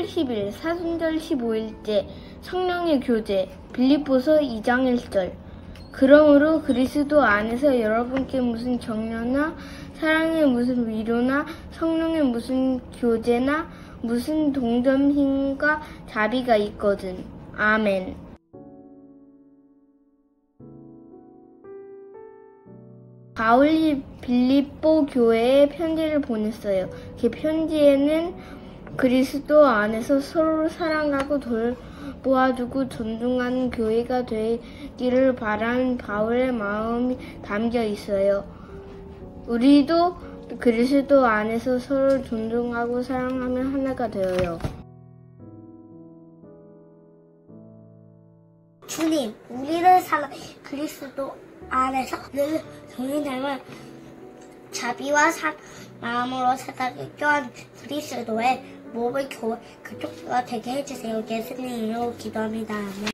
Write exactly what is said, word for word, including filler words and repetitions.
삼절 십일, 사순절 십오일째 성령의 교제 빌립보서 이장 일절. 그러므로 그리스도 안에서 여러분께 무슨 격려나 사랑의 무슨 위로나 성령의 무슨 교제나 무슨 동점 힘과 자비가 있거든. 아멘. 바울이 빌립보 교회에 편지를 보냈어요. 그 편지에는 그리스도 안에서 서로를 사랑하고 돌보아주고 존중하는 교회가 되기를 바라는 바울의 마음이 담겨 있어요. 우리도 그리스도 안에서 서로를 존중하고 사랑하며 하나가 되어요. 주님, 우리를 사랑 그리스도 안에서 늘 종이 닮은 자비와 사, 마음으로 세상에 껴한 그리스도의 몸의 교회 그쪽가 되게 해주세요. 예수님 이름으로 기도합니다. 아멘.